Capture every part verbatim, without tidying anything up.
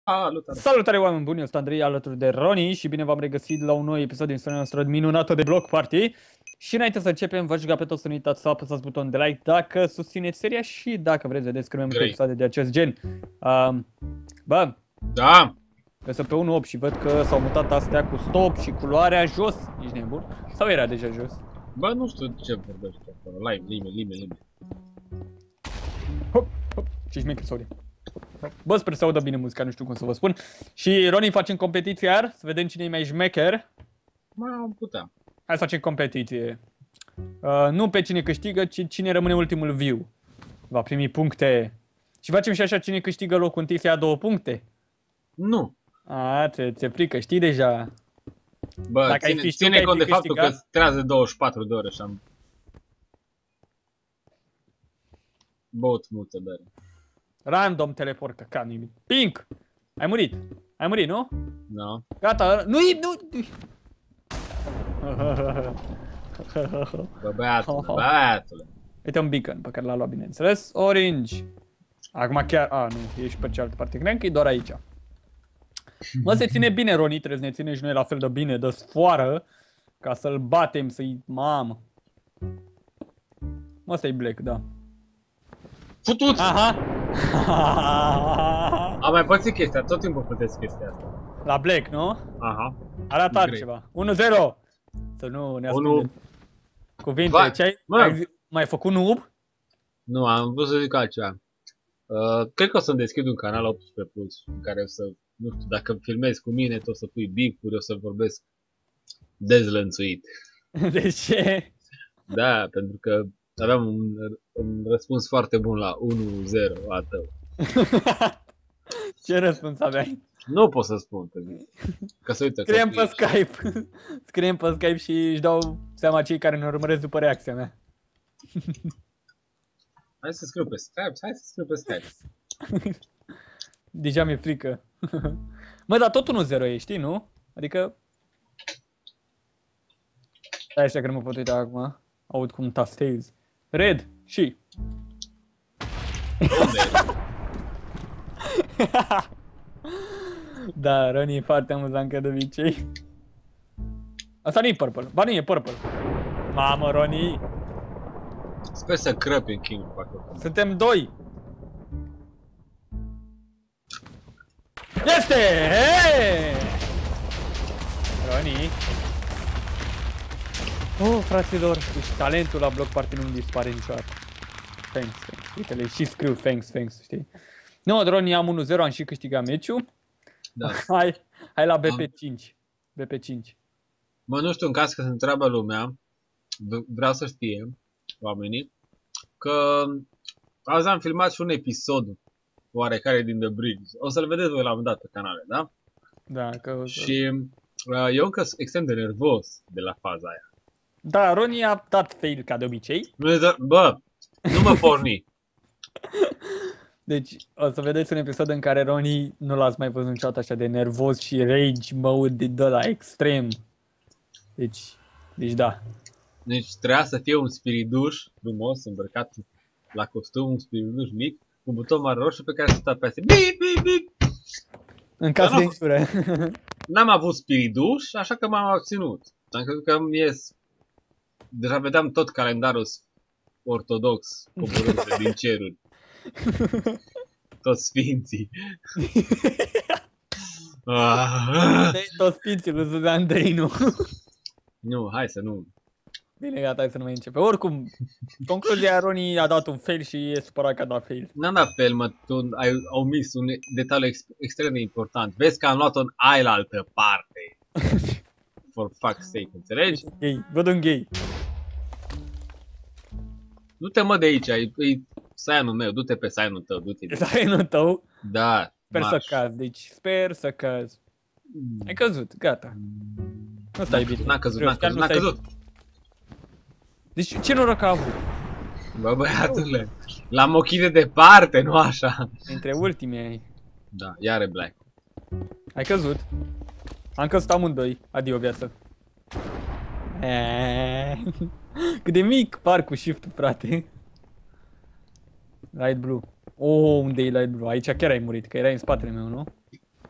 Salutare! Salutare oameni buni, eu sunt Andrei alături de Roni și bine v-am regăsit la un nou episod din istoria noastră minunată de Block Party. Și înainte să începem, vă ruga pe toți să nu uitați să apăsați butonul de like dacă susțineți seria și dacă vreți să vedeți cât mai multe episoade de acest gen. Um, bă, Da! că sunt pe unu punct opt și văd că s-au mutat astea cu stop și culoarea jos. Ești nebun? Sau era deja jos? Bă, nu știu ce vorbești acolo. Live, lime, lime, lime. Hop, hop, ce șmecher, sorry. Bă, sper să audă bine muzica, nu știu cum să vă spun. Și Roni, facem competiție iar, să vedem cine e mai șmecher. Mă, am putea. Hai să facem competiție. Uh, nu pe cine câștigă, ci cine rămâne ultimul view. Va primi puncte. Și facem și așa, cine câștigă locul întâi să ia două puncte. Nu. A, ți se frică, știi deja. Bă, Dacă ai ține, fi știut ține că ai cont fi de faptul că câștigat. trează douăzeci și patru de ore și am băut multă bere. Random teleport, că ca nimic. Pink! Ai murit. Ai murit, nu? Da. Gata, nu-i, nu... Bă, băiatule, băiatule. Uite un beacon pe care l-a luat, bineînțeles. Orange. Acum chiar... A, nu, ești pe cealaltă parte. Credeam că e doar aici. Mă, se ține bine, Roni, trebuie să ne ținem și noi la fel de bine, de sfoară, ca să-l batem, să-i... Mamă. Mă, ăsta-i Black, da. Futut! Aha! Am mai pățit chestia, tot timpul puteți chestia asta. La Black, nu? Aha. Arată Grey. altceva. unu zero! Să nu ne Unu. ascundem. Cuvinte, Vai, ce ai... mă. ai mai făcut noob? Nu, am vrut să zic altceva. Uh, cred că o să-mi deschid un canal optsprezece plus, în care o să, nu știu, dacă filmezi cu mine, tu o să pui bip-uri, o să vorbesc dezlănțuit. De ce? Da, pentru că aveam un, un răspuns foarte bun la unu zero a tău. Ce răspuns aveai? Nu pot să spun, pentru că să uită Scriem pe copiii. Skype. Scriem pe Skype și își dau seama cei care ne urmăresc după reacția mea. Hai să scriu pe Skype, hai să scriu pe Skype. Deja mi-e frică. Mă, dar tot unu zero e, știi, nu? Adică... Stai așa că nu mă pot uita acum. Aud cum tastezi. Red și... Unde e? Da, Roni e foarte amuzant ca de obicei. Asta nu e purple. Ba nu e purple. Mamă, Roni! Sper să crăpi în King pe acolo. Suntem doi! Este! Hey! Roni! Oh, fraților, deci talentul la Block Party nu-mi dispare niciodată. Thanks, thanks. Uite-le, și scriu thanks, thanks, știi? Nu, Roni, am unu zero, am și câștigat meciul. Da. Hai, hai la B P cinci. B P cinci. Mă, nu știu, în caz că se întreabă lumea, v- vreau să știe, oamenii, că azi am filmat și un episod oarecare din The Bridge. O să-l vedeți voi la un moment dat pe canale, da? Da, că... Și uh, eu încă sunt extrem de nervos de la faza aia. Da, Roni a dat fail ca de obicei. Nu e doar, bă, nu mă porni. Deci o să vedeți un episod în care Roni nu l-ați mai văzut niciodată așa de nervos și rage mode de la extrem. Deci, deci da. Deci trebuia să fie un spiriduș frumos, îmbrăcat la costum, un spiriduș mic, cu un buton mare roșu pe care să apese. Bip, bip, bip. În caz Da, de nu. insură. N-am avut spiriduș, așa că m-am abținut. Am crezut că îmi ies. Deja vedeam tot calendarul ortodox coborând din ceruri. Toți sfinții. Ah. De toți sfinții lui Zuzan Andrei, nu? Nu, hai să nu. Bine, gata, hai să nu mai începe. Oricum, concluzia, Roni a dat un fail și e supărat că a dat fail. N-am dat fel, mă, tu ai omis un detaliu ex extrem de important. Vezi că am luat-o în ailaltă parte. For fuck's sake, înțelegi? Gay, văd un gay. Du-te, mă, de aici, e, e sign-ul meu, du-te pe sign-ul tău, du-te. E sign-ul tău. Da, Sper marș. să caz, deci sper să caz. Ai căzut, gata. Nu stai bine. N-a căzut, Serios, n-a chiar căzut, nu n-a stai căzut. bine. Deci ce noroc a avut? Bă, băiatule, l-am ochit de departe, nu așa. Dintre ultimii ai. Da, iar e black. Ai căzut. Am căzut amândoi. Adio viață. Eee. Cât de mic par cu shift-ul, frate. Light blue. Oh, unde e light blue? Aici chiar ai murit, că erai în spatele meu, nu?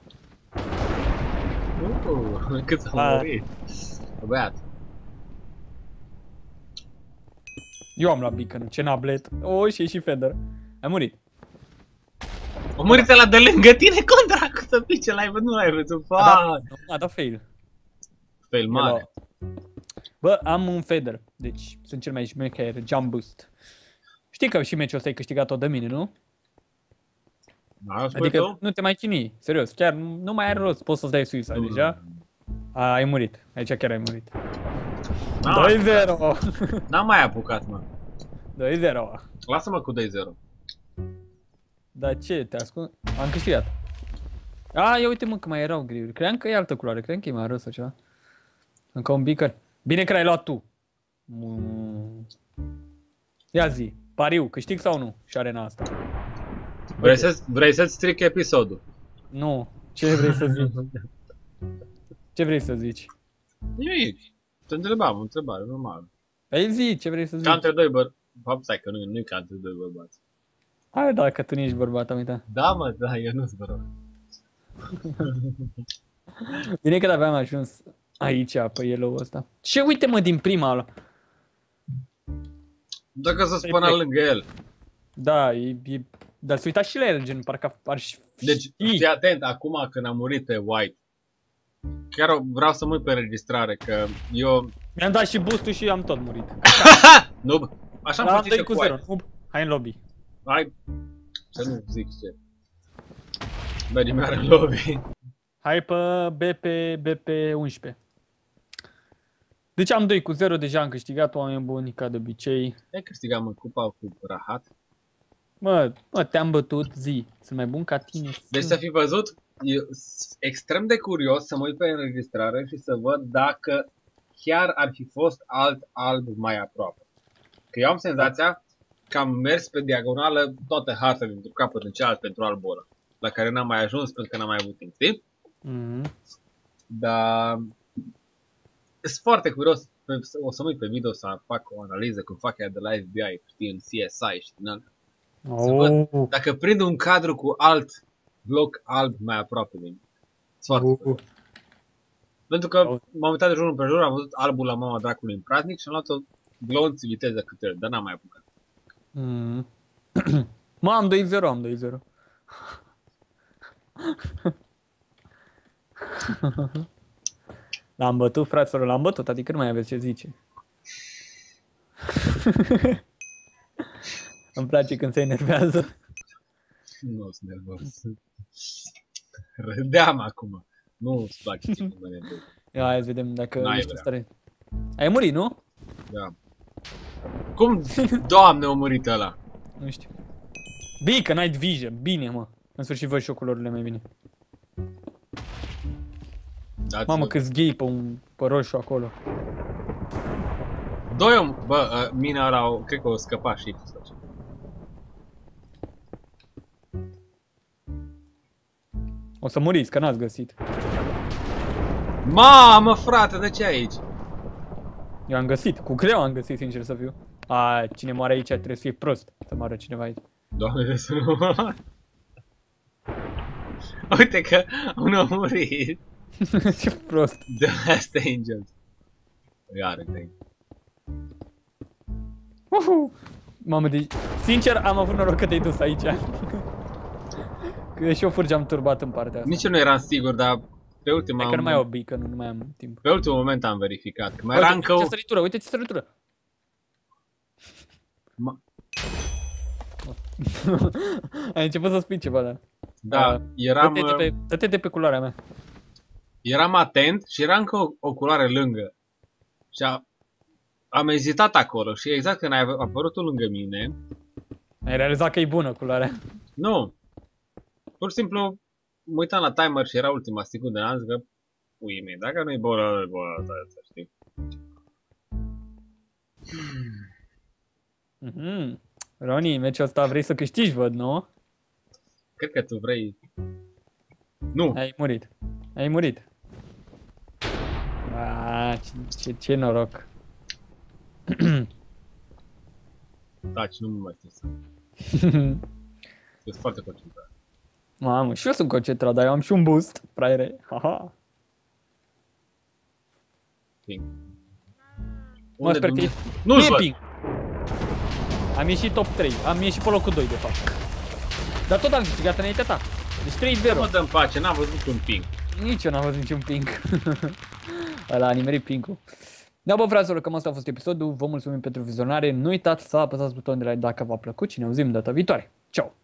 Uh, cât s-a La- murit. Băiat. Eu am luat beacon, ce nablet. O, și și Feder. Ai murit. O murit ăla de lângă tine, cum dracu să pice, l-ai văzut, nu l-ai văzut, A dat, fuck! a dat fail. Fail mare. Bă, am un Feder, deci sunt cel mai șmecher, jump boost. Știi că și meciul ăsta ai câștigat-o de mine, nu? Da, spui Adică tu? nu te mai chinui, serios, chiar nu nu mai are rost, poți să-ți dai suicide Nu, deja. A, ai murit, aici chiar ai murit. N-am doi mai- zero. N-am mai apucat, mă. doi zero. Lasă-mă cu doi zero. Dar ce, te ascund? Am câștigat. A, ia uite mă că mai erau griuri. Credeam că e altă culoare, credeam că e mai rost sau ceva. Încă un beacon. Bine că l-ai luat tu. Mm. Ia zi, pariu, câștig sau nu? Și arena asta. Vrei să vrei să-ți stric episodul? Nu. Ce vrei să zici? Ce vrei să zici? Nimic. Te întrebam, o întrebare, normal. Păi zi, ce vrei să zici? Ca între doi băr... Fapt, stai că nu, nu e ca între doi bărbați. Hai da, că tu nu ești bărbat, am uitat. Da, mă, da, eu nu-s bărbat. Bine că aveam ajuns aici, pe yellow ăsta. Ce uite mă din prima ăla. Dacă să spună Perfect. lângă el. Da, e, e... Dar să uita și la el, gen, parcă ar și... Deci, fii atent, acum când a murit pe White. Chiar vreau să mă uit pe înregistrare, că eu... Mi-am dat și boost-ul și am tot murit. Nu, bă, așa am Dar am făcut și doi cu cu zero. White. Up, hai în lobby. Hai, să nu zic ce. Mergi mea în lobby. Hai pe B P, B P unsprezece. Deci am doi cu zero, deja am câștigat, oameni buni, ca de obicei. Ai câștigat, mă, cupa cu rahat. Mă, mă, te-am bătut, zi. Sunt mai bun ca tine. Deci să fi văzut, e extrem de curios să mă uit pe înregistrare și să văd dacă chiar ar fi fost alt alb mai aproape. Că eu am senzația că am mers pe diagonală toată harta dintr-un capăt în celălalt pentru albul ăla, la care n-am mai ajuns pentru că n-am mai avut timp, știi? Mm-hmm. Dar sunt foarte curios, o să mă uit pe video să fac o analiză cum fac ea de la F B I, știi, în C S I și din alea. Să văd Oh. dacă prind un cadru cu alt bloc alb mai aproape de mine. Sunt foarte Uh. curios. Pentru că m-am uitat de jur împrejur, am văzut albul la mama dracului în praznic și am luat-o glonț viteză cât el, dar n-am mai apucat. Mm. Mă, am doi zero, am doi zero. L-am bătut, fraților, l-am bătut, adică nu mai aveți ce zice. Îmi place când se enervează. Nu sunt nervos. Râdeam acum. Nu-ți place ce mă nervos. Ia, hai să vedem dacă N-ai ești vrea. în stare. Ai murit, nu? Da. Cum, doamne, a murit ăla? Nu știu. Beacon, Night Vision, bine, mă. În sfârșit văd și eu culorile mai bine. Dați-vă. Mamă, câți gay pe, un, pe roșu acolo. Doi om, bă, uh, mina ăla, o- cred că o scăpa și sau ceva. O să muriți, că n-ați găsit. Mamă, frate, de ce aici? Eu am găsit, cu greu am găsit, sincer să fiu. A, cine moare aici trebuie să fie prost. Să moară cineva aici. Doamne, de să nu mă... Uite că unul a murit. Ce prost. The Last Angels. Iară, te Uhu. Mamă, deci, sincer, am avut noroc că te-ai dus aici. Că și eu furge am turbat în partea asta. Nici eu nu eram sigur, dar pe ultima... Hai că nu mai au beacon, nu mai am timp. Pe ultimul moment am verificat. Că mai Uite, era încă ce o... săritură, uite ce săritură. Ma- Ai început să spui ceva, da. Da, Uh, eram, Dă-te de pe, dă-te de pe culoarea mea. eram atent și era încă o, o culoare lângă. Și a, am ezitat acolo și exact când ai apărut tu lângă mine, Ai realizat că e bună culoarea. nu. Pur și simplu mă uitam la timer și era ultima secundă, am zis că ui mie, dacă nu-i bună, nu-i bună, să știi. Mhm. Roni, meciul ăsta vrei să câștigi, văd, nu? Cred că tu vrei... Nu, Ai murit. Ai murit. A, ce, ce, ce noroc. taci, nu mă mai știu să... Sunt foarte concentrat. Mamă, și eu sunt concentrat, dar eu am și un boost, fraiere. Haha. Ping. Mă Unde sper că e... Dumnezeu- Nu Nu-l e văd. ping. Am ieșit top trei, am ieșit pe locul doi de fapt. Dar tot am câștigat înaintea ta. Deci trei zero. Mă dă-mi pace, n-am văzut un ping. Nici eu n-am văzut niciun ping. Ăla a nimerit ping-ul. Da, bă, fraților, cam asta a fost episodul. Vă mulțumim pentru vizionare. Nu uitați să apăsați butonul de like dacă v-a plăcut și ne auzim data viitoare. Ciao!